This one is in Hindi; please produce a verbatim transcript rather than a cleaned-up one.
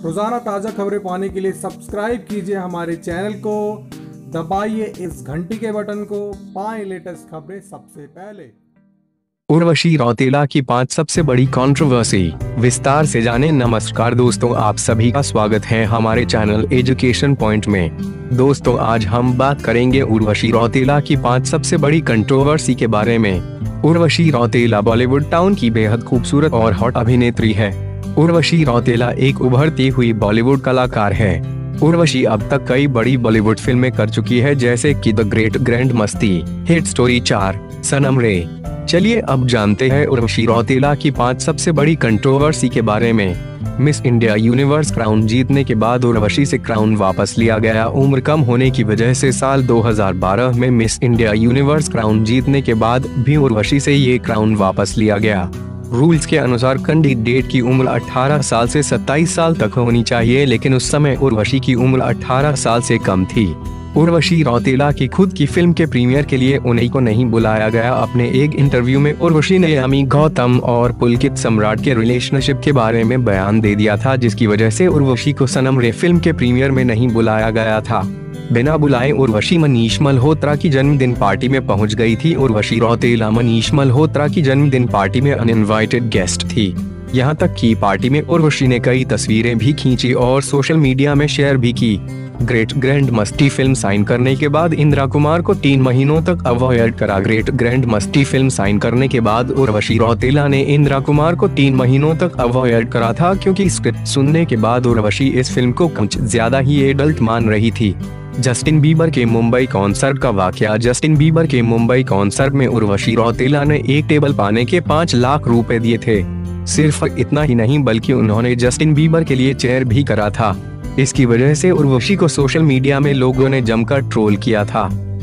रोजाना ताज़ा खबरें पाने के लिए सब्सक्राइब कीजिए हमारे चैनल को, दबाइए इस घंटी के बटन को, पाएं लेटेस्ट खबरें सबसे पहले। उर्वशी रौतेला की पांच सबसे बड़ी कंट्रोवर्सी, विस्तार से जाने। नमस्कार दोस्तों, आप सभी का स्वागत है हमारे चैनल एजुकेशन पॉइंट में। दोस्तों, आज हम बात करेंगे उर्वशी रौतेला की पांच सबसे बड़ी कंट्रोवर्सी के बारे में। उर्वशी रौतेला बॉलीवुड टाउन की बेहद खूबसूरत और हॉट अभिनेत्री है। उर्वशी रौतेला एक उभरती हुई बॉलीवुड कलाकार है। उर्वशी अब तक कई बड़ी बॉलीवुड फिल्में कर चुकी है, जैसे कि the great grand Masti, hate story चार, सनम रे। चलिए अब जानते हैं उर्वशी रौतेला की पांच सबसे बड़ी कंट्रोवर्सी के बारे में। मिस इंडिया यूनिवर्स क्राउन जीतने के बाद उर्वशी से क्राउन वापस लिया गया। उम्र कम होने की वजह से साल दो हज़ार बारह में मिस इंडिया यूनिवर्स क्राउन जीतने के बाद भी उर्वशी से ये क्राउन वापस लिया गया। रूल्स के अनुसार कैंडिडेट की उम्र अठारह साल से सत्ताईस साल तक होनी चाहिए, लेकिन उस समय उर्वशी की उम्र अठारह साल से कम थी। उर्वशी रौतेला की खुद की फिल्म के प्रीमियर के लिए उन्हीं को नहीं बुलाया गया। अपने एक इंटरव्यू में उर्वशी ने यामी गौतम और पुलकित सम्राट के रिलेशनशिप के बारे में बयान दे दिया था, जिसकी वजह से उर्वशी को सनम रे फिल्म के प्रीमियर में नहीं बुलाया गया था। बिना बुलाए उर्वशी मनीष मल्होत्रा की जन्मदिन पार्टी में पहुंच गई थी। उर्वशी रौतेला मनीष मल्होत्रा की जन्मदिन पार्टी में अनइनवाइटेड गेस्ट थी। यहाँ तक कि पार्टी में उर्वशी ने कई तस्वीरें भी खींची और सोशल मीडिया में शेयर भी की। Great grand Masti film sign करने के बाद इंदिरा कुमार को तीन महीनों तक अवॉइड करा। Great grand Masti film sign करने के बाद उर्वशी रौतेला ने इंदिरा कुमार को तीन महीनों तक अवॉइड करा था, क्योंकि स्क्रिप्ट सुनने के बाद उर्वशी इस फिल्म को कुछ ज्यादा ही एडल्ट मान रही थी। जस्टिन बीबर के मुंबई कॉन्सर्ट का वाकया। जस्टिन बीबर के मुंबई कॉन्सर्ट में उर्वशी रौतेला ने एक टेबल पाने के पाँच लाख रुपए दिए थे। सिर्फ इतना ही नहीं, बल्कि उन्होंने जस्टिन बीबर के लिए चेयर भी करा था। इसकी वजह से उर्वशी को सोशल मीडिया में लोगों ने जमकर ट्रोल किया था।